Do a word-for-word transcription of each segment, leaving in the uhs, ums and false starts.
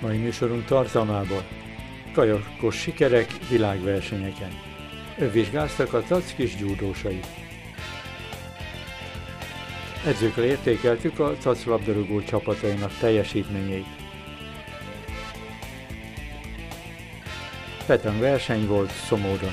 Mai műsorunk tartalmából kajakos sikerek világversenyeken. Vizsgáztak a tackis gyúdósai. Edzőkkel értékeltük a tac labdarúgó csapatainak teljesítményeit. Petang verseny volt Szomódon.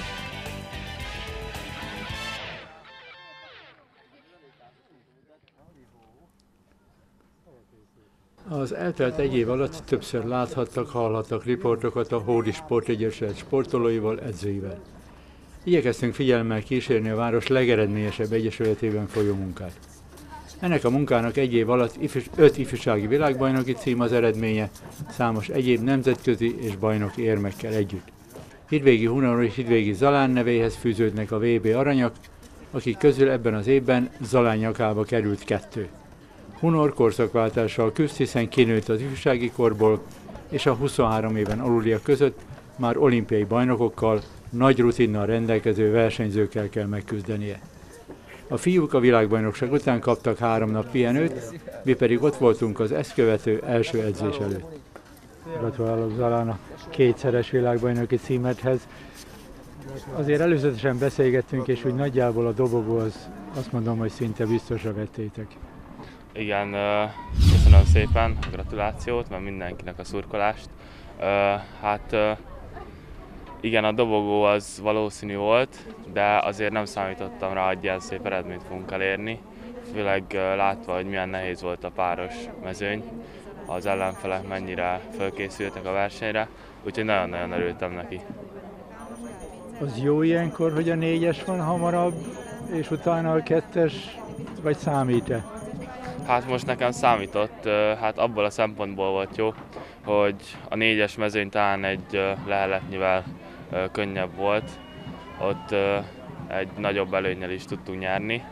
Az eltelt egy év alatt többször láthattak, hallhattak riportokat a Hódi Sportegyesület sportolóival, edzőivel. Igyekeztünk figyelemmel kísérni a város legeredményesebb egyesületében folyó munkát. Ennek a munkának egy év alatt ifjús, öt ifjúsági világbajnoki cím az eredménye, számos egyéb nemzetközi és bajnoki érmekkel együtt. Hidvégi Hunor és Hidvégi Zalán nevéhez fűződnek a vé bé aranyak, akik közül ebben az évben Zalán nyakába került kettő. Hunor korszakváltással küzd, hiszen kinőtt az ifjúsági korból, és a huszonhárom éven aluliak között már olimpiai bajnokokkal, nagy rutinnal rendelkező versenyzőkkel kell megküzdenie. A fiúk a világbajnokság után kaptak három nap pihenőt, mi pedig ott voltunk az ezt követő első edzés előtt. Gratulálok Zalán a kétszeres világbajnoki címedhez. Azért előzetesen beszélgettünk, és úgy nagyjából a dobogó az azt mondom, hogy szinte biztosra vettétek. Igen, köszönöm szépen a gratulációt, mert mindenkinek a szurkolást. Hát igen, a dobogó az valószínű volt, de azért nem számítottam rá, hogy ilyen szép eredményt fogunk elérni. Főleg látva, hogy milyen nehéz volt a páros mezőny, az ellenfelek mennyire felkészültek a versenyre, úgyhogy nagyon-nagyon örültem neki. Az jó ilyenkor, hogy a négyes van hamarabb, és utána a kettes, vagy számít-e? Hát most nekem számított, hát abból a szempontból volt jó, hogy a négyes mezőny talán egy leheletnyivel könnyebb volt, ott egy nagyobb előnnyel is tudtunk nyerni,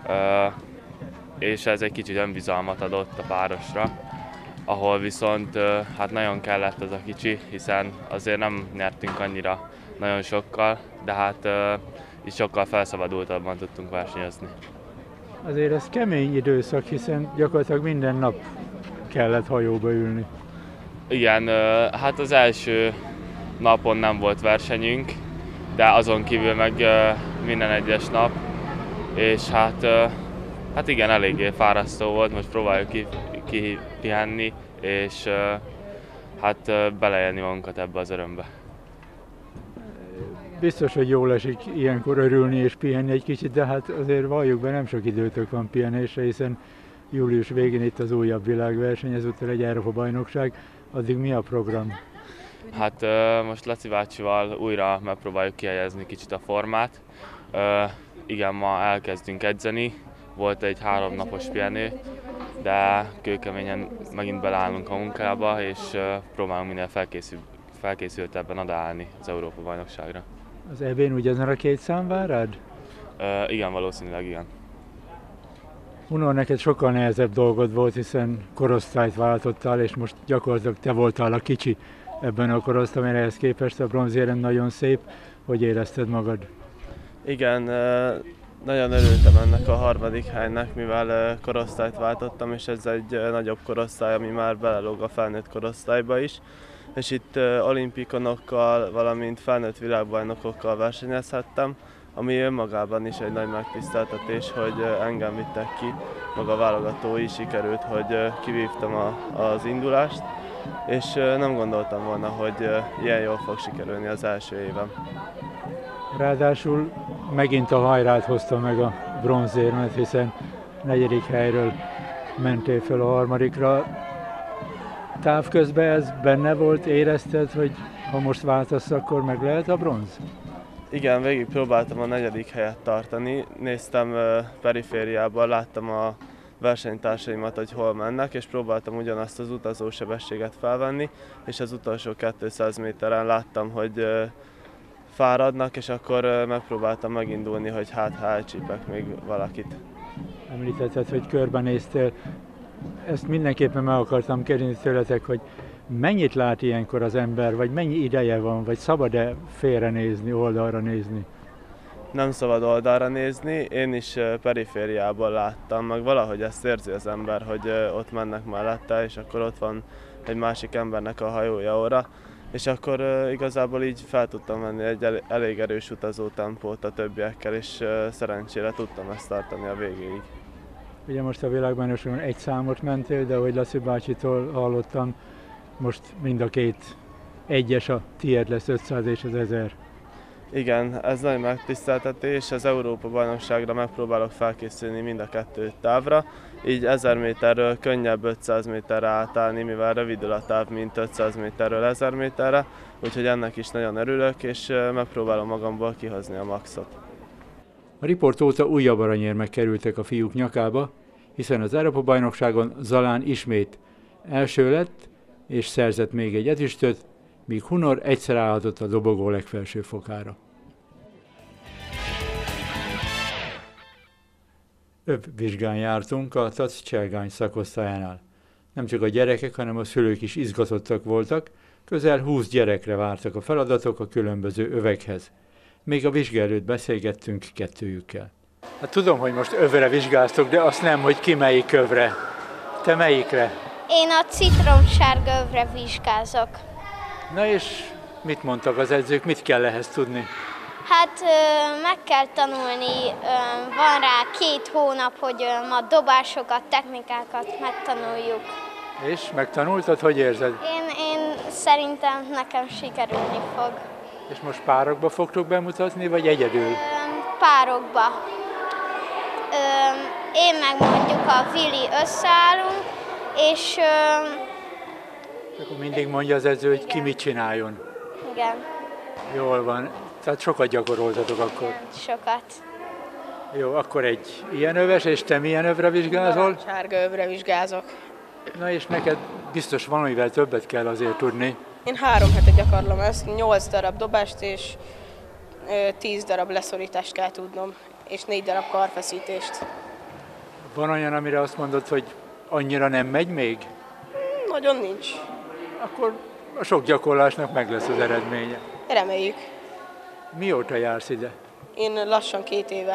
és ez egy kicsit önbizalmat adott a párosra, ahol viszont hát nagyon kellett ez a kicsi, hiszen azért nem nyertünk annyira nagyon sokkal, de hát is sokkal felszabadultabban tudtunk versenyezni. Azért ez kemény időszak, hiszen gyakorlatilag minden nap kellett hajóba ülni. Igen, hát az első napon nem volt versenyünk, de azon kívül meg minden egyes nap, és hát, hát igen, eléggé fárasztó volt, most próbáljuk kipihenni, ki és hát beleélni magunkat ebbe az örömbe. Biztos, hogy jól esik ilyenkor örülni és pihenni egy kicsit, de hát azért valljuk be, nem sok időtök van pihenésre, hiszen július végén itt az újabb világverseny, ezúttal egy Európa-bajnokság. Addig mi a program? Hát most Laci bácsival újra megpróbáljuk kihelyezni kicsit a formát. Igen, ma elkezdünk edzeni, volt egy három napos pihenő, de kőkeményen megint beleállunk a munkába, és próbálunk minél felkészül, felkészültebben odaállni az Európa-bajnokságra. Az é bén ugyanezen a két szám vár rád? Uh, igen, valószínűleg igen. Hunor, neked sokkal nehezebb dolgod volt, hiszen korosztályt váltottál, és most gyakorlatilag te voltál a kicsi ebben a korosztályban, ehhez képest a bronzérem nagyon szép. Hogy érezted magad? Igen, nagyon örültem ennek a harmadik helynek, mivel korosztályt váltottam, és ez egy nagyobb korosztály, ami már belelóg a felnőtt korosztályba is. És itt olimpikonokkal, valamint felnőtt világbajnokokkal versenyezhettem, ami önmagában is egy nagy megtiszteltetés, hogy engem vittek ki, maga a válogatói sikerült, hogy kivívtam a, az indulást, és nem gondoltam volna, hogy ilyen jól fog sikerülni az első évem. Ráadásul megint a hajrát hozta meg a bronzérmet, hiszen negyedik helyről mentél fel a harmadikra. Távközben ez benne volt, érezted, hogy ha most váltasz, akkor meg lehet a bronz? Igen, végig próbáltam a negyedik helyet tartani. Néztem perifériában, láttam a versenytársaimat, hogy hol mennek, és próbáltam ugyanazt az utazósebességet felvenni, és az utolsó kétszáz méteren láttam, hogy fáradnak, és akkor megpróbáltam megindulni, hogy hát ha elcsípek még valakit. Említetted, hogy körbenéztél. Ezt mindenképpen meg akartam kérdezni tőletek, hogy mennyit lát ilyenkor az ember, vagy mennyi ideje van, vagy szabad-e félrenézni, oldalra nézni? nem szabad oldalra nézni, én is perifériából láttam, meg valahogy ezt érzi az ember, hogy ott mennek mellette, és akkor ott van egy másik embernek a hajója óra, és akkor igazából így fel tudtam venni egy elég erős utazó tempót a többiekkel, és szerencsére tudtam ezt tartani a végéig. Ugye most a világbajnokságon egy számot mentél, de ahogy Laci bácsitól hallottam, most mind a két egyes a tiéd lesz, ötszáz és az ezer. Igen, ez nagy megtiszteltetés, az Európa-bajnokságra megpróbálok felkészülni mind a kettő távra, így ezer méterről könnyebb ötszáz méterre átállni, mivel rövidül a táv, mint ötszáz méterről ezer méterre, úgyhogy ennek is nagyon örülök, és megpróbálom magamból kihozni a maxot. A riport óta újabb aranyérmek kerültek a fiúk nyakába, hiszen az Európa-bajnokságon Zalán ismét első lett, és szerzett még egy ezüstöt, míg Hunor egyszer állhatott a dobogó legfelső fokára. Övvizsgán jártunk a TAC Cselgány szakosztályánál. Nem csak a gyerekek, hanem a szülők is izgatottak voltak, közel húsz gyerekre vártak a feladatok a különböző övekhez. Még a vizsga előtt beszélgettünk kettőjükkel. Hát tudom, hogy most övre vizsgáztok, de azt nem, hogy ki melyik övre. Te melyikre? Én a citromsárga övre vizsgázok. Na és mit mondtak az edzők, mit kell ehhez tudni? Hát meg kell tanulni, van rá két hónap, hogy a dobásokat, technikákat megtanuljuk. És megtanultad, hogy érzed? Én, én szerintem nekem sikerülni fog. És most párokba fogtok bemutatni, vagy egyedül? Párokba. Én meg mondjuk a Vili összeállunk, és... Akkor mindig mondja az edző, hogy ki mit csináljon. Igen. Jól van. Tehát sokat gyakoroltatok akkor? Sokat. Jó, akkor egy ilyen öves, és te milyen övre vizsgázol? Sárga övre vizsgázok. Na és neked biztos valamivel többet kell azért tudni. Én három hete gyakorlom ezt, nyolc darab dobást és tíz darab leszorítást kell tudnom, és négy darab karfeszítést. Van olyan, amire azt mondod, hogy annyira nem megy még? Nagyon nincs. Akkor a sok gyakorlásnak meg lesz az eredménye. Reméljük. Mióta jársz ide? Én lassan két éve.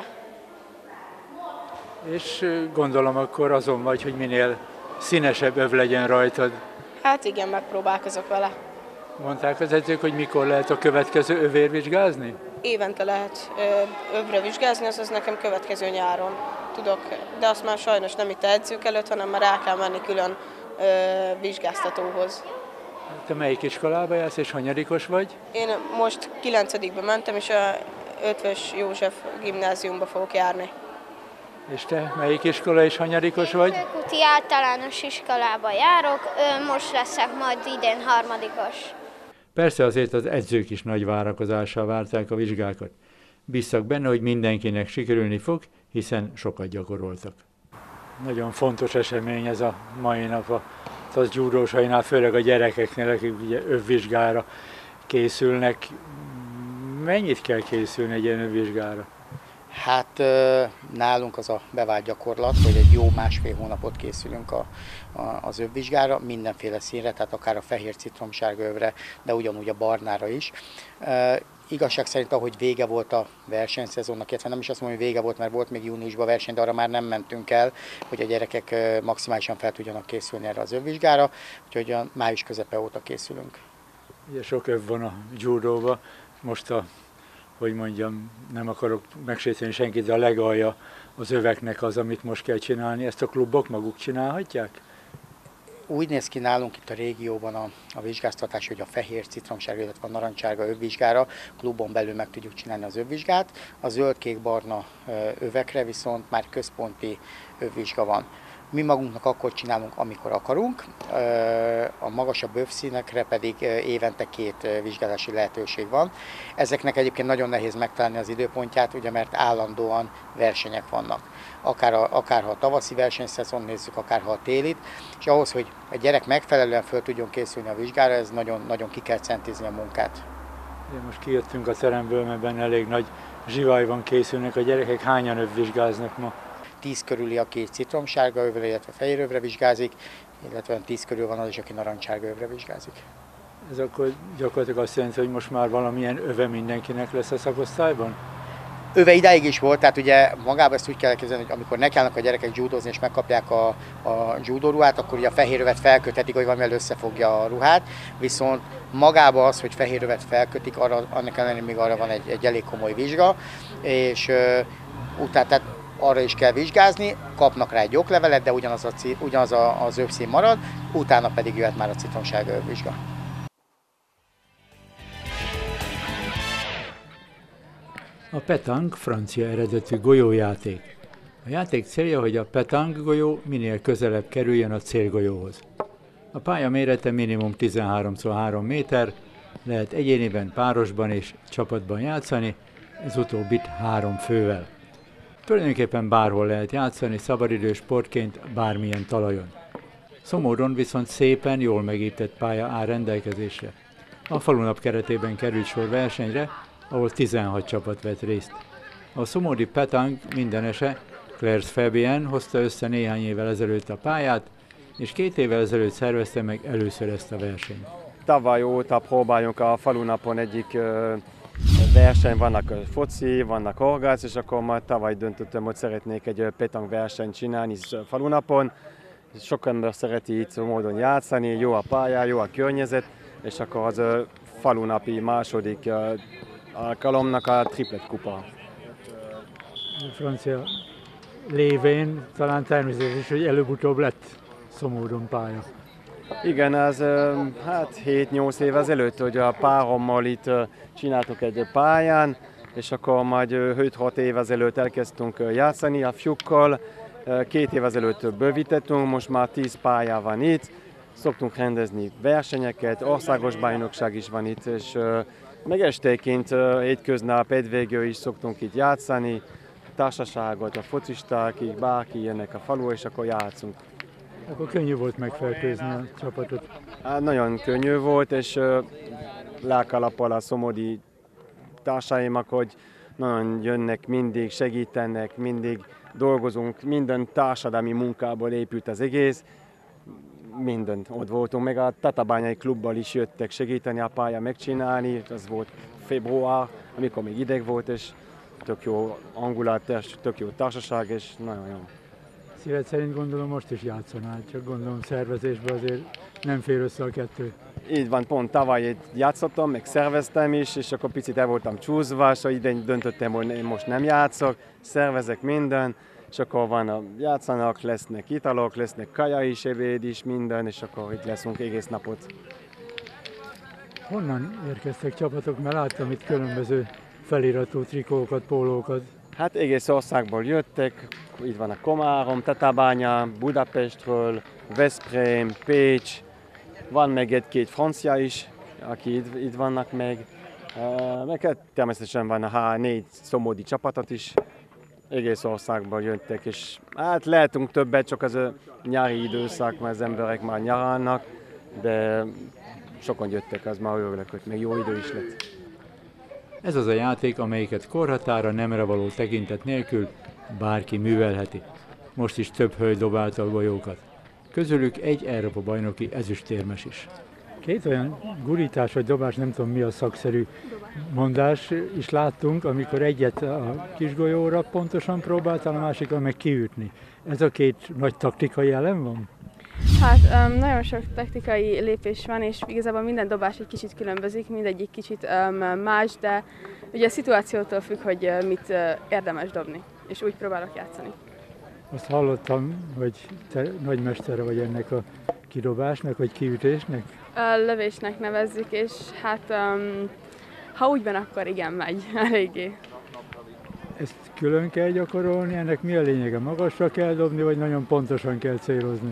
És gondolom akkor azon vagy, hogy minél színesebb öv legyen rajtad. Hát igen, megpróbálkozok vele. Mondták az edzők, hogy mikor lehet a következő övért vizsgázni? Évente lehet övre vizsgázni, azaz nekem következő nyáron tudok, de azt már sajnos nem itt edzők előtt, hanem már rá kell menni külön ö, vizsgáztatóhoz. Te melyik iskolába jársz és hanyadikos vagy? Én most kilencedikbe mentem, és a Ötvös József gimnáziumba fogok járni. És te melyik iskola és hanyadikos vagy? Kőkuti általános iskolába járok, most leszek majd idén harmadikos. Persze azért az edzők is nagy várakozással várták a vizsgákat. Bízzak benne, hogy mindenkinek sikerülni fog, hiszen sokat gyakoroltak. Nagyon fontos esemény ez a mai nap a TAC judósainál, főleg a gyerekeknél, akik ugye övvizsgára készülnek. Mennyit kell készülni egy ilyen övvizsgára? Hát nálunk az a bevált gyakorlat, hogy egy jó másfél hónapot készülünk a, a, az övvizsgára, mindenféle színre, tehát akár a fehér citromsárga övre, de ugyanúgy a barnára is. E, igazság szerint, ahogy vége volt a versenyszezonnak, illetve nem is azt mondom, hogy vége volt, mert volt még júniusban verseny, de arra már nem mentünk el, hogy a gyerekek maximálisan fel tudjanak készülni erre az övvizsgára, úgyhogy a május közepe óta készülünk. Ugye sok öv van a judóba, most a hogy mondjam, nem akarok megsérteni senkit, de a legalja az öveknek az, amit most kell csinálni. Ezt a klubok maguk csinálhatják? Úgy néz ki nálunk itt a régióban a, a vizsgáztatás, hogy a fehér citromsárga, illetve a narancsárga övvizsgára klubon belül meg tudjuk csinálni az övvizsgát. A zöld-kék-barna övekre viszont már központi övvizsga van. Mi magunknak akkor csinálunk, amikor akarunk, a magasabb övszínekre pedig évente két vizsgálási lehetőség van. Ezeknek egyébként nagyon nehéz megtalálni az időpontját, ugye, mert állandóan versenyek vannak. Akár, a, akár ha a tavaszi versenyszezon nézzük, akár ha a télit, és ahhoz, hogy a gyerek megfelelően föl tudjon készülni a vizsgára, ez nagyon, nagyon ki kell centizni a munkát. Most kijöttünk a teremből, mert benne elég nagy zsivályban készülnek a gyerekek. Hányan övvizsgáznak ma? tíz körüli, aki citromsárga övre, illetve fehér övre vizsgázik, illetve tíz körül van az is, aki narancsárga övre vizsgázik. Ez akkor gyakorlatilag azt jelenti, hogy most már valamilyen öve mindenkinek lesz a szakosztályban? Öve ideig is volt, tehát ugye magában ezt úgy kell elképzelni, hogy amikor nekiállnak a gyerekek judozni és megkapják a, a judoruhát, akkor ugye a fehér övet felköthetik, hogy valamivel összefogja a ruhát, viszont magában az, hogy fehér övet felkötik, arra, annak ellenére még arra van egy, egy elég komoly vizsga, és uh, utána tehát arra is kell vizsgázni, kapnak rá egy oklevelet, de ugyanaz, a, ugyanaz a, az övszín marad, utána pedig jöhet már a citromsárga övvizsga. A pétanque francia eredetű golyójáték. A játék célja, hogy a pétanque golyó minél közelebb kerüljön a célgolyóhoz. A pálya mérete minimum tizenhárom szor három méter, lehet egyéniben, párosban és csapatban játszani, ez utóbbit három fővel. Tulajdonképpen bárhol lehet játszani, szabadidő sportként bármilyen talajon. Szomódon viszont szépen jól megépített pálya áll rendelkezésre. A falunap keretében került sor versenyre, ahol tizenhat csapat vett részt. A szomódi pétanque mindenese Claire Fabien hozta össze néhány évvel ezelőtt a pályát, és két évvel ezelőtt szervezte meg először ezt a versenyt. Tavaly óta próbáljunk a falunapon egyik ö, verseny, vannak foci, vannak horgász, és akkor majd tavaly döntöttem, hogy szeretnék egy pétanque versenyt csinálni falunapon. Sok ember szereti itt módon játszani, jó a pálya, jó a környezet, és akkor az ö, falunapi második ö, alkalomnak a triplet kupa. A francia lévén talán természetes, hogy előbb-utóbb lett Szomódon pálya. Igen, ez hát hét-nyolc év ezelőtt, hogy a párommal itt csináltuk egy pályán, és akkor majd öt-hat év ezelőtt elkezdtünk játszani a fiúkkal. Két év ezelőtt bővítettünk, most már tíz pálya van itt. Szoktunk rendezni versenyeket, országos bajnokság is van itt, és meg estéként hétköznap hétvégén is szoktunk itt játszani. Társaságot, a focisták, így bárki jönnek a falu, és akkor játszunk. Akkor könnyű volt megfertőzni a csapatot? Hát nagyon könnyű volt, és uh, lelkalappal a szomódi társaimak, hogy nagyon jönnek mindig, segítenek, mindig dolgozunk, minden társadalmi munkából épült az egész. Mindent ott voltunk, meg a tatabányai klubbal is jöttek segíteni a pálya megcsinálni, ez volt február, amikor még ideg volt, és tök jó hangulat, tök jó társaság, és nagyon jó. Szíved szerint gondolom most is játszanál, csak gondolom szervezésben azért nem fér össze a kettő. Így van, pont tavaly játszottam, meg szerveztem is, és akkor picit el voltam csúszva, és idén döntöttem, hogy én most nem játszok, szervezek minden, és akkor van a játszanak, lesznek italok, lesznek kaja is, ebéd is, minden, és akkor itt leszünk egész napot. Honnan érkeztek csapatok? Mert láttam itt különböző feliratú trikókat, pólókat. Hát egész országból jöttek, itt van a Komárom, Tatabánya, Budapestről, Veszprém, Pécs, van meg egy-két francia is, aki itt, itt vannak meg. Meg természetesen van a há négy szomódi csapatot is, egész országból jöttek, és hát lehetünk többet, csak az a nyári időszak, mert az emberek már nyarálnak, de sokan jöttek, az már örülök, hogy még jó idő is lett. Ez az a játék, amelyiket korhatára, nemre való tekintet nélkül bárki művelheti. Most is több hölgy dobálta a golyókat. Közülük egy Európa-bajnoki ezüstérmes is. Két olyan gurítás vagy dobás, nem tudom mi a szakszerű mondás is láttunk, amikor egyet a kis golyóra pontosan próbáltál, a másikon meg kiütni. Ez a két nagy taktikai elem van? Hát um, nagyon sok taktikai lépés van, és igazából minden dobás egy kicsit különbözik, mindegyik kicsit um, más, de ugye a szituációtól függ, hogy uh, mit uh, érdemes dobni, és úgy próbálok játszani. Azt hallottam, hogy te nagymestere vagy ennek a kidobásnak, vagy kiütésnek? A lövésnek nevezzük, és hát um, ha úgy van, akkor igen, megy eléggé. Ezt külön kell gyakorolni, ennek mi a lényege? Magasra kell dobni, vagy nagyon pontosan kell célozni?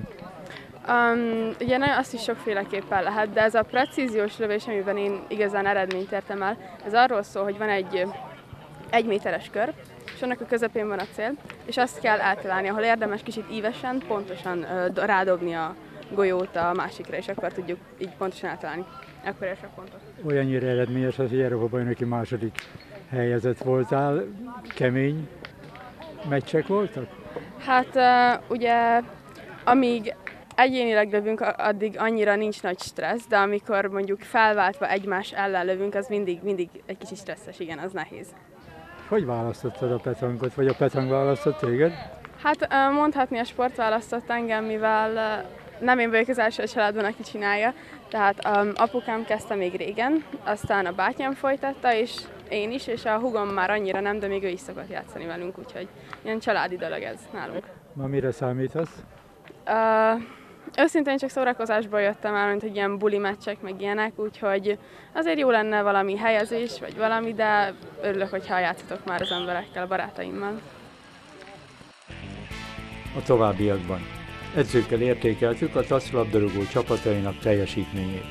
Um, ugye nagyon azt is sokféleképpen lehet, de ez a precíziós lövés, amiben én igazán eredményt értem el, ez arról szól, hogy van egy egy méteres kör, és annak a közepén van a cél, és azt kell eltalálni, ahol érdemes kicsit ívesen, pontosan uh, rádobni a golyót a másikra, és akkor tudjuk így pontosan eltalálni. Akkor ér sok pontot. Olyannyira eredményes az, hogy Európa-bajnoki második helyezett voltál. Kemény meccsek voltak? Hát uh, ugye, amíg egyénileg lövünk, addig annyira nincs nagy stressz, de amikor mondjuk felváltva egymás ellen lövünk, az mindig, mindig egy kicsit stresszes, igen, az nehéz. Hogy választottad a petankot, vagy a petang választott téged? Hát mondhatni a sport választott engem, mivel nem én vagyok az első a családban, aki csinálja. Tehát um, apukám kezdte még régen, aztán a bátyám folytatta, és én is, és a húgom már annyira nem, de még ő is szokott játszani velünk, úgyhogy ilyen családi dolog ez nálunk. Ma mire számítasz? Uh, őszintén csak szórakozásból jöttem el, mint egy ilyen buli meccsek, meg ilyenek, úgyhogy azért jó lenne valami helyezés, vagy valami, de örülök, hogyha játszhatok már az emberekkel, a barátaimmal. A továbbiakban edzőkkel értékeltük a TASZ labdarúgó csapatainak teljesítményét.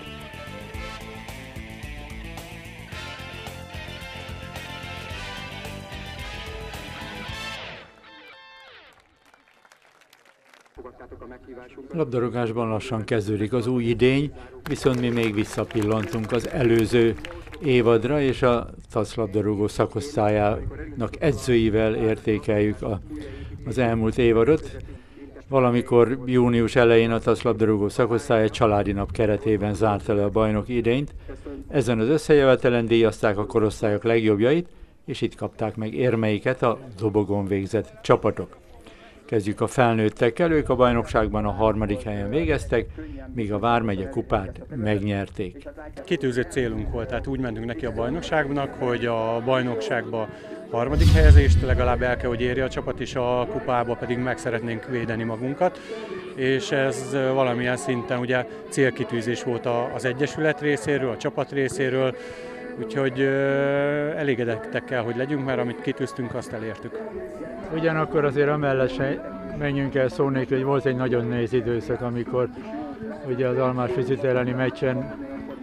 Labdarúgásban lassan kezdődik az új idény, viszont mi még visszapillantunk az előző évadra, és a TASZ labdarúgó szakosztályának edzőivel értékeljük a, az elmúlt évadot. Valamikor június elején a TASZ labdarúgó szakosztály egy családi nap keretében zárta le a bajnoki idényt. Ezen az összejövetelen díjazták a korosztályok legjobbjait, és itt kapták meg érmeiket a dobogon végzett csapatok. Kezdjük a felnőttekkel, ők a bajnokságban a harmadik helyen végeztek, míg a Vármegye kupát megnyerték. Kitűzött célunk volt, tehát úgy mentünk neki a bajnokságnak, hogy a bajnokságba harmadik helyezést legalább el kell, hogy érje a csapat, és a kupába pedig meg szeretnénk védeni magunkat. És ez valamilyen szinten ugye célkitűzés volt az egyesület részéről, a csapat részéről, úgyhogy elégedettek kell, hogy legyünk, mert amit kitűztünk, azt elértük. Ugyanakkor azért amellett se menjünk el szó nélkül, hogy volt egy nagyon nehéz időszak, amikor ugye az Almás Fizit elleni meccsen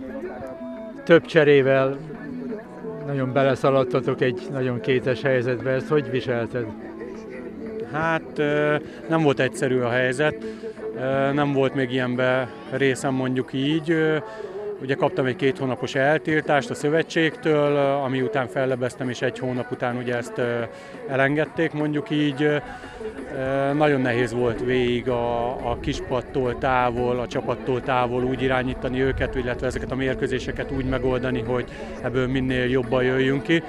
több cserével nagyon beleszaladtatok egy nagyon kétes helyzetbe. Ezt hogy viselted? Hát nem volt egyszerű a helyzet, nem volt még ilyenben részem, mondjuk így. Ugye kaptam egy két hónapos eltiltást a szövetségtől, ami után fellebeztem, és egy hónap után ugye ezt elengedték, mondjuk így. Nagyon nehéz volt végig a, a kispadtól távol, a csapattól távol úgy irányítani őket, illetve ezeket a mérkőzéseket úgy megoldani, hogy ebből minél jobban jöjjünk ki.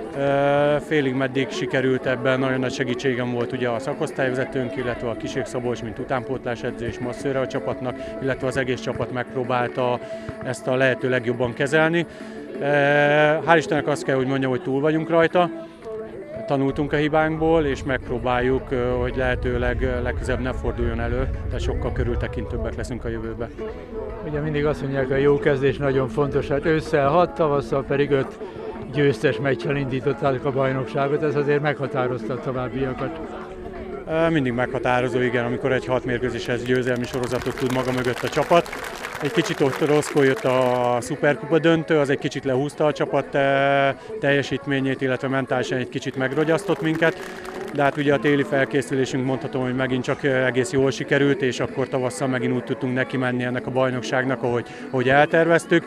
Félig meddig sikerült ebben, nagyon nagy segítségem volt ugye a szakosztályvezetőnk, illetve a Kiség Szabolcs, mint utánpótlás edző és masszőre a csapatnak, illetve az egész csapat megpróbálta ezt a lehető legjobban kezelni. Hál' Istennek azt kell, hogy mondjam, hogy túl vagyunk rajta, tanultunk a hibánkból, és megpróbáljuk, hogy lehetőleg legközelebb ne forduljon elő, tehát sokkal körültekintőbbek leszünk a jövőben. Ugye mindig azt mondják, a jó kezdés nagyon fontos, hát ősszel hat, tavasszal pedig öt győztes meccsel indították a bajnokságot, ez azért meghatározta a továbbiakat. Mindig meghatározó, igen, amikor egy hat mérkőzéshez győzelmi sorozatot tud maga mögött a csapat. Egy kicsit ott rosszkor jött a szuperkupa döntő, az egy kicsit lehúzta a csapat teljesítményét, illetve mentálisan egy kicsit megrogyasztott minket. De hát ugye a téli felkészülésünk mondhatom, hogy megint csak egész jól sikerült, és akkor tavasszal megint úgy tudtunk neki menni ennek a bajnokságnak, ahogy, ahogy elterveztük.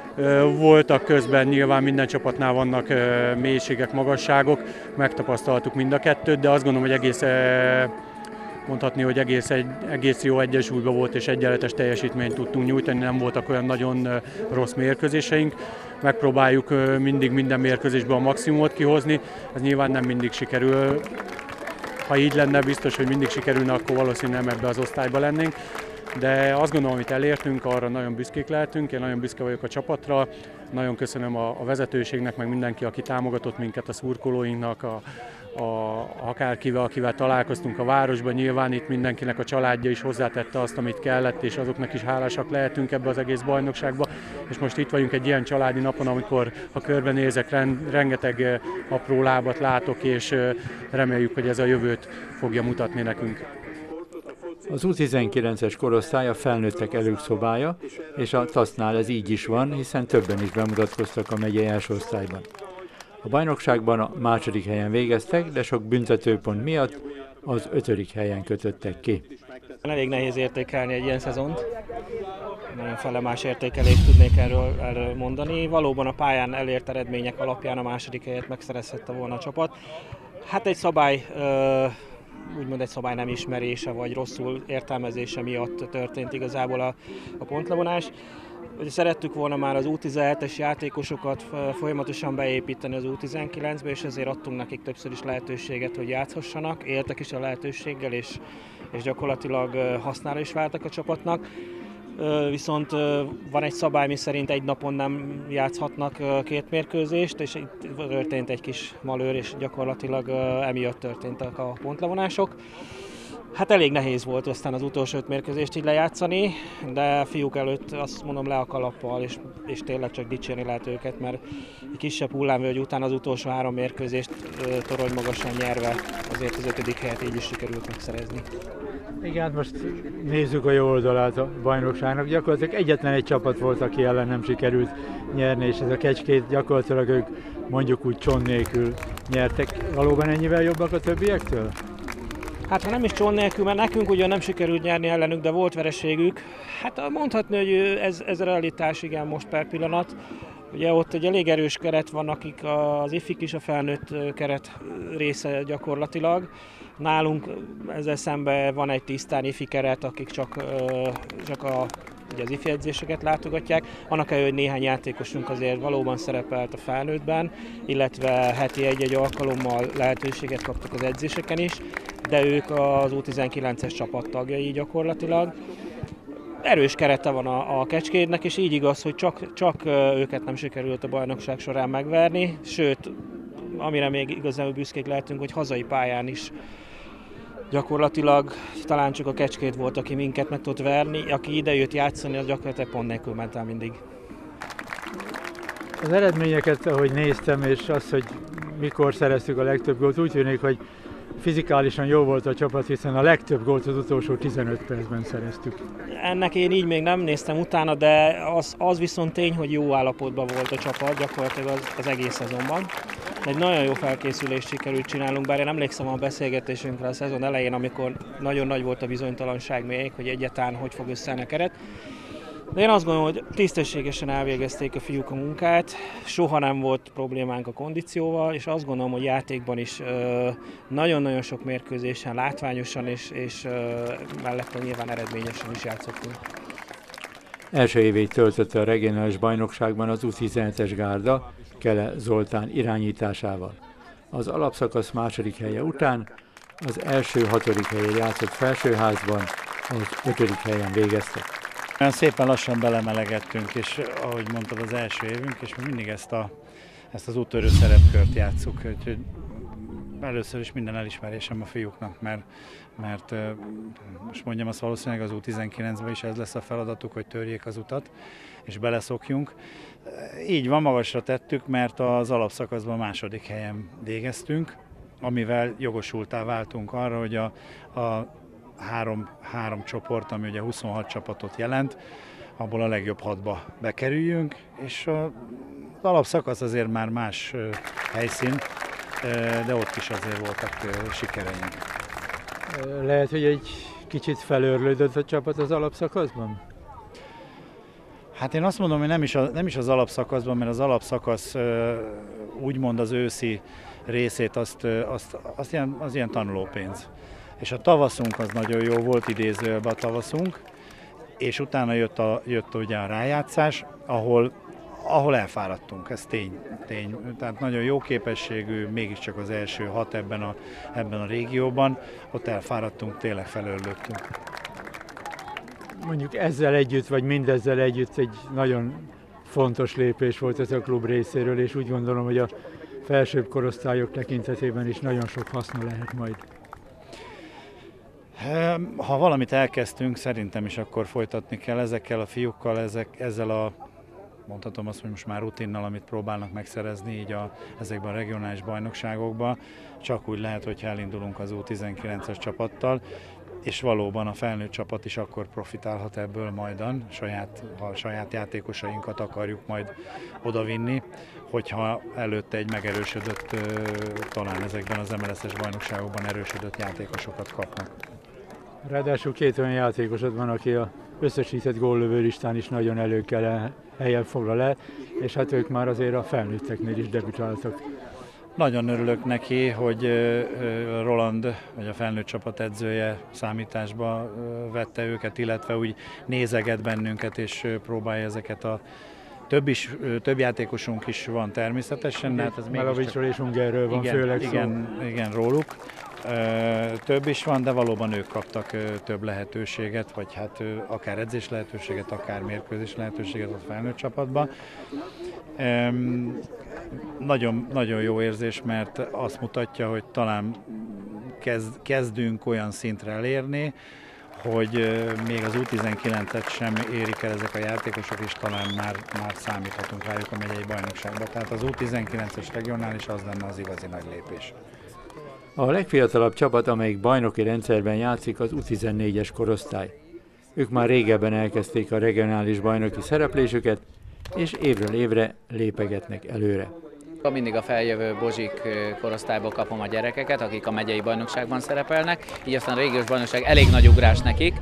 Voltak közben, nyilván minden csapatnál vannak mélységek, magasságok, megtapasztaltuk mind a kettőt, de azt gondolom, hogy egész, mondhatni, hogy egész, egy, egész jó egyensúlyban volt és egyenletes teljesítményt tudtunk nyújtani, nem voltak olyan nagyon rossz mérkőzéseink. Megpróbáljuk mindig minden mérkőzésben a maximumot kihozni, ez nyilván nem mindig sikerül. Ha így lenne, biztos, hogy mindig sikerülne, akkor valószínűleg nem ebbe az osztályba lennénk. De azt gondolom, amit elértünk, arra nagyon büszkék lehetünk, én nagyon büszke vagyok a csapatra, nagyon köszönöm a, a vezetőségnek, meg mindenki, aki támogatott minket, a szurkolóinknak, a, a, akárkivel, akivel találkoztunk a városban, nyilván itt mindenkinek a családja is hozzátette azt, amit kellett, és azoknak is hálásak lehetünk ebbe az egész bajnokságba. És most itt vagyunk egy ilyen családi napon, amikor, ha körbenézek, rengeteg apró lábat látok, és reméljük, hogy ez a jövőt fogja mutatni nekünk. Az U tizenkilences korosztály a felnőttek előszobája, és a tasznál ez így is van, hiszen többen is bemutatkoztak a megyei első osztályban. A bajnokságban a második helyen végeztek, de sok büntetőpont miatt az ötödik helyen kötöttek ki. Elég nehéz értékelni egy ilyen szezont. Nagyon felemás értékelést tudnék erről, erről mondani. Valóban a pályán elért eredmények alapján a második helyet megszerezhette volna a csapat. Hát egy szabály... Ö úgymond egy szabály nem ismerése vagy rosszul értelmezése miatt történt igazából a, a pontlevonás. Ugye szerettük volna már az U tizenhetes játékosokat folyamatosan beépíteni az U tizenkilencbe, és ezért adtunk nekik többször is lehetőséget, hogy játszhassanak, éltek is a lehetőséggel, és, és gyakorlatilag hasznára is váltak a csapatnak. Viszont van egy szabály, mi szerint egy napon nem játszhatnak két mérkőzést, és itt történt egy kis malőr, és gyakorlatilag emiatt történtek a pontlevonások. Hát elég nehéz volt aztán az utolsó öt mérkőzést így lejátszani, de fiúk előtt azt mondom le a kalappal, és, és tényleg csak dicsérni lehet őket, mert egy kisebb hullámvölgy után az utolsó három mérkőzést torony magasan nyerve azért az ötödik helyet így is sikerült megszerezni. Igen, most nézzük a jó oldalát a bajnokságnak. Gyakorlatilag egyetlen egy csapat volt, aki ellen nem sikerült nyerni, és ez a Kecskét gyakorlatilag ők mondjuk úgy csont nélkül nyertek. Valóban ennyivel jobbak a többiektől? Hát ha nem is csont nélkül, mert nekünk ugyan nem sikerült nyerni ellenük, de volt vereségük. Hát mondhatni, hogy ez, ez a realitás, igen, most per pillanat. Ugye ott egy elég erős keret van, akik az ifik is a felnőtt keret része gyakorlatilag. Nálunk ezzel szemben van egy tisztán ifi keret, akik csak, csak a, ugye az ifi edzéseket látogatják. Annak ellenére, hogy néhány játékosunk azért valóban szerepelt a felnőttben, illetve heti egy-egy alkalommal lehetőséget kaptak az edzéseken is, de ők az U tizenkilences csapat tagjai gyakorlatilag. Erős kerete van a, a Kecskétnek, és így igaz, hogy csak, csak őket nem sikerült a bajnokság során megverni, sőt, amire még igazán büszkék lehetünk, hogy hazai pályán is gyakorlatilag talán csak a Kecskét volt, aki minket meg tudott verni, aki ide jött játszani, az gyakorlatilag pont nélkül ment el mindig. Az eredményeket, ahogy néztem, és az, hogy mikor szereztük a legtöbb gólt, úgy tűnik, hogy fizikálisan jó volt a csapat, hiszen a legtöbb gólt az utolsó tizenöt percben szereztük. Ennek én így még nem néztem utána, de az, az viszont tény, hogy jó állapotban volt a csapat gyakorlatilag az, az egész szezonban. Egy nagyon jó felkészülést sikerült csinálnunk, bár én emlékszem a beszélgetésünkre a szezon elején, amikor nagyon nagy volt a bizonytalanság még, hogy egyáltalán hogy fog összeállni a keret. De én azt gondolom, hogy tisztességesen elvégezték a fiúk a munkát, soha nem volt problémánk a kondícióval, és azt gondolom, hogy játékban is nagyon-nagyon sok mérkőzésen látványosan és, és mellette nyilván eredményesen is játszottunk. Első évét töltötte a regionális bajnokságban az U tizenhetes gárda, Kele Zoltán irányításával. Az alapszakasz második helye után az első hatodik helyen játszott felsőházban, az ötödik helyen végeztek. Szépen lassan belemelegettünk, és ahogy mondtad, az első évünk, és mi mindig ezt, a, ezt az úttörő szerepkört játsszuk. Úgyhogy először is minden elismerésem a fiúknak, mert, mert most mondjam azt, valószínűleg az U tizenkilencben is ez lesz a feladatuk, hogy törjék az utat, és beleszokjunk. Így van, magasra tettük, mert az alapszakaszban második helyen végeztünk, amivel jogosultá váltunk arra, hogy a, a Három, három csoport, ami ugye huszonhat csapatot jelent, abból a legjobb hatba bekerüljünk, és az alapszakasz azért már más helyszín, de ott is azért voltak sikereink. Lehet, hogy egy kicsit felőrlődött a csapat az alapszakaszban? Hát én azt mondom, hogy nem is, a, nem is az alapszakaszban, mert az alapszakasz úgymond az őszi részét azt, azt, azt ilyen, az ilyen tanulópénz. És a tavaszunk az nagyon jó volt, idézőjelben a tavaszunk, és utána jött, a, jött ugye a rájátszás, ahol, ahol elfáradtunk, ez tény, tény. Tehát nagyon jó képességű, mégiscsak az első hat ebben a, ebben a régióban, ott elfáradtunk, tényleg felőrlődtünk. Mondjuk ezzel együtt, vagy mindezzel együtt egy nagyon fontos lépés volt ez a klub részéről, és úgy gondolom, hogy a felsőbb korosztályok tekintetében is nagyon sok haszna lehet majd. Ha valamit elkezdtünk, szerintem is akkor folytatni kell ezekkel a fiúkkal, ezek, ezzel a, mondhatom azt, hogy most már rutinnal, amit próbálnak megszerezni így a, ezekben a regionális bajnokságokban. Csak úgy lehet, hogyha elindulunk az U tizenkilences csapattal, és valóban a felnőtt csapat is akkor profitálhat ebből majdan, saját, ha a saját játékosainkat akarjuk majd odavinni, hogyha előtte egy megerősödött, talán ezekben az em el es-es bajnokságokban erősödött játékosokat kapnak. Ráadásul két olyan játékosod van, aki az összesített góllövő listán is nagyon előkele helyen foglal el, és hát ők már azért a felnőtteknél is debütáltak. Nagyon örülök neki, hogy Roland, vagy a felnőtt csapat edzője számításba vette őket, illetve úgy nézeget bennünket, és próbálja ezeket a több, is, több játékosunk is van természetesen. Hát ez Melavicsról és Ungerről van igen, főleg szó. Igen, igen, róluk. Több is van, de valóban ők kaptak több lehetőséget, vagy hát akár edzés lehetőséget, akár mérkőzés lehetőséget a felnőtt csapatban. Nagyon, nagyon jó érzés, mert azt mutatja, hogy talán kezd, kezdünk olyan szintre elérni, hogy még az U tizenkilencet sem érik el ezek a játékosok, és talán már, már számíthatunk rájuk a megyei bajnokságban. Tehát az U tizenkilences regionális az lenne az igazi nagy lépés. A legfiatalabb csapat, amelyik bajnoki rendszerben játszik, az U tizennégyes korosztály. Ők már régebben elkezdték a regionális bajnoki szereplésüket, és évről évre lépegetnek előre. Mindig a feljövő Bozsik korosztályból kapom a gyerekeket, akik a megyei bajnokságban szerepelnek, így aztán a régiós bajnokság elég nagy ugrás nekik,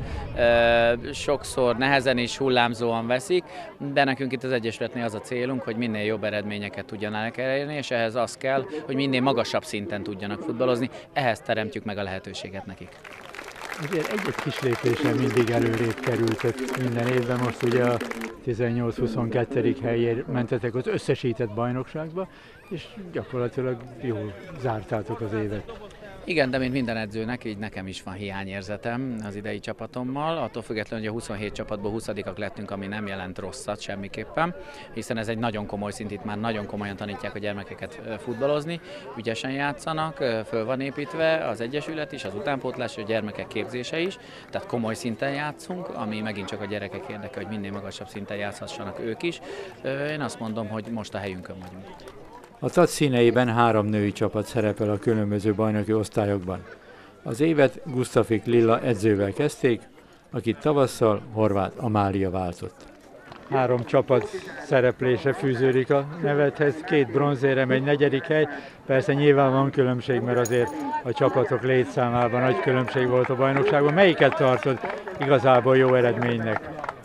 sokszor nehezen és hullámzóan veszik, de nekünk itt az Egyesületnél az a célunk, hogy minél jobb eredményeket tudjanak elérni, és ehhez az kell, hogy minél magasabb szinten tudjanak futballozni, ehhez teremtjük meg a lehetőséget nekik. Azért egy-egy kis lépésen mindig előrébb kerültek minden évben, most ugye a tizennyolc-huszonkettő helyért mentetek az összesített bajnokságba, és gyakorlatilag jól zártátok az évet. Igen, de mint minden edzőnek, így nekem is van hiányérzetem az idei csapatommal. Attól függetlenül, hogy a huszonhét csapatból huszadikak lettünk, ami nem jelent rosszat semmiképpen, hiszen ez egy nagyon komoly szint, itt már nagyon komolyan tanítják a gyermekeket futballozni, ügyesen játszanak, föl van építve az egyesület is, az utánpótlás, a gyermekek képzése is, tehát komoly szinten játszunk, ami megint csak a gyerekek érdeke, hogy minél magasabb szinten játszhassanak ők is. Én azt mondom, hogy most a helyünkön vagyunk. A té á cé színeiben három női csapat szerepel a különböző bajnoki osztályokban. Az évet Gusztafik Lilla edzővel kezdték, akit tavasszal Horváth Amália váltott. Három csapat szereplése fűződik a nevedhez, két bronzérem, egy negyedik hely. Persze nyilván van különbség, mert azért a csapatok létszámában nagy különbség volt a bajnokságban. Melyiket tartod igazából jó eredménynek?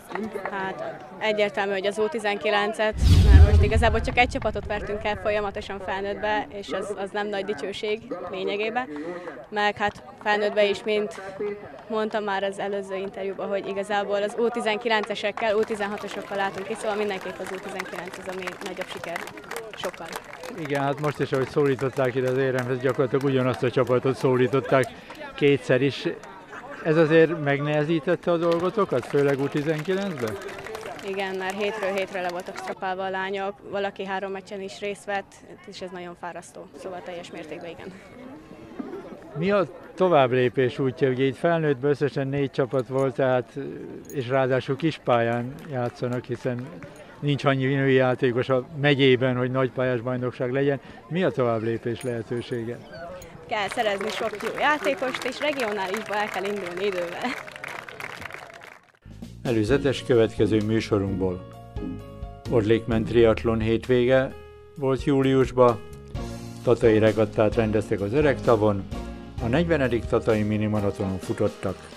Hát egyértelmű, hogy az U tizenkilencet, mert most igazából csak egy csapatot vertünk el folyamatosan felnőttbe, és az, az nem nagy dicsőség lényegében. Meg hát felnőttbe is, mint mondtam már az előző interjúban, hogy igazából az U tizenkilencesekkel, U tizenhatosokkal látunk ki, szóval mindenképp az U tizenkilenc az, ami nagyobb siker. Sokkal. Igen, hát most is, ahogy szólították ide az éremhez, gyakorlatilag ugyanazt a csapatot szólították kétszer is. Ez azért megnehezítette a dolgotokat, főleg U tizenkilencben? Igen, már hétről hétre le voltak strapálva a lányok, valaki három meccsen is részt vett, és ez nagyon fárasztó, szóval teljes mértékben igen. Mi a továbblépés útja? Ugye itt felnőttben összesen négy csapat volt, tehát, és ráadásul kispályán játszanak, hiszen nincs annyi női játékos a megyében, hogy nagypályás bajnokság legyen. Mi a továbblépés lehetősége? Kell szerezni sok jó játékost, és regionálisba el kell indulni idővel. Előzetes következő műsorunkból. Orlékmen triatlon hétvége volt júliusban, tatai regattát rendeztek az Öregtavon, a negyvenedik tatai minimaratonon futottak